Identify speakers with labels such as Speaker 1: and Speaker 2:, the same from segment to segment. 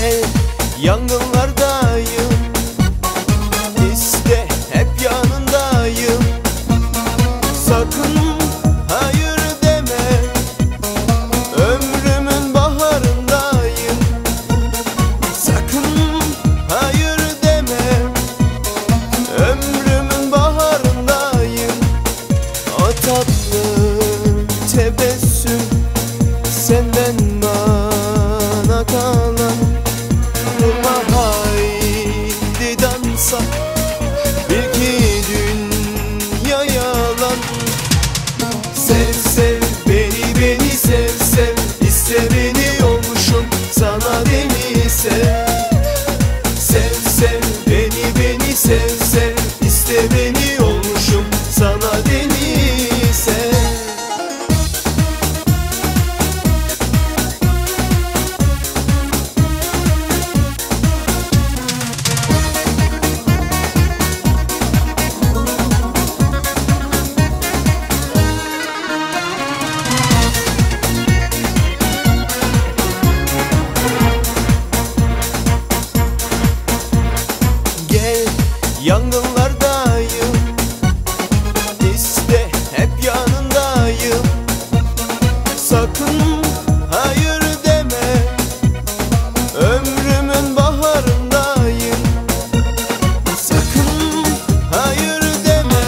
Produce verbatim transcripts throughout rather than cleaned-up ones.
Speaker 1: Gel, yangınlardayım, İste hep yanındayım. Sakın hayır deme, ömrümün baharındayım. Sakın hayır deme, ömrümün baharındayım. O tatlı tebessüm senden bana kalan. Durma haydi dansa, bil ki dünya yalan. Sev sev beni, beni sev sev, iste beni olmuşum sana deli sev. Sev sev beni, beni sev sev, iste beni olmuşum sana deli sev. Yangınlardayım, İste hep yanındayım. Sakın hayır deme, ömrümün baharındayım. Sakın hayır deme,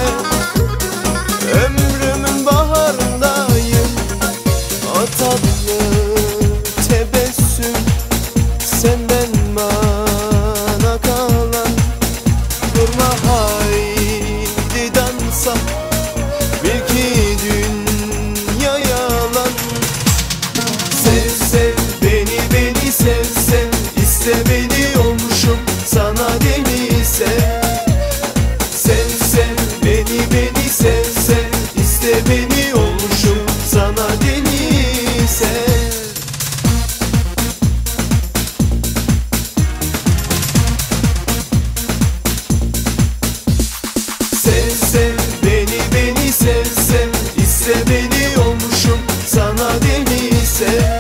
Speaker 1: ömrümün baharındayım. O tatlı tebessüm senden bana kalan. Durma haydi dansa, bil ki dünya yalan. Sev sev beni, beni sev sev, iste beni olmuşum sana deli sev. Sev sev beni, beni sev sev, iste beni olmuşum sana deli sev. Sev sev beni, beni sev sev, iste beni olmuşum sana deli sev.